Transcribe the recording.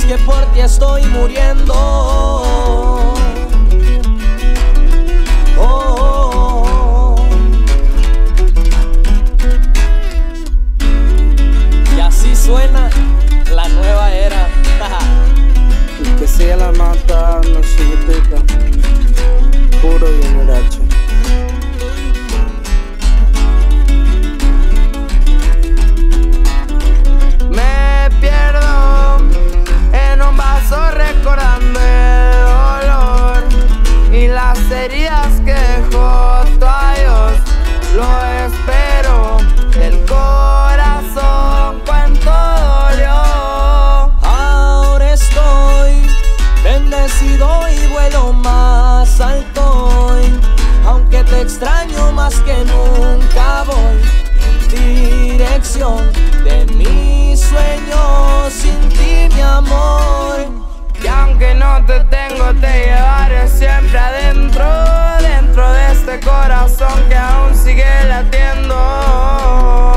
que por ti estoy muriendo. Y así suena la nueva era. Y que siga la mata, no chiquitita, puro Junior-H. Me pierdo en un vaso recordando el dolor y las heridas que dejó tu adiós. Lo espero del corazón, cuánto dolió. Ahora estoy bendecido y vuelo más alto hoy. Aunque te extraño más que nunca, voy en dirección de mis sueños sin ti, mi amor. Y aunque no te tengo, te llevaré siempre adentro, dentro de este corazón que aún sigue latiendo.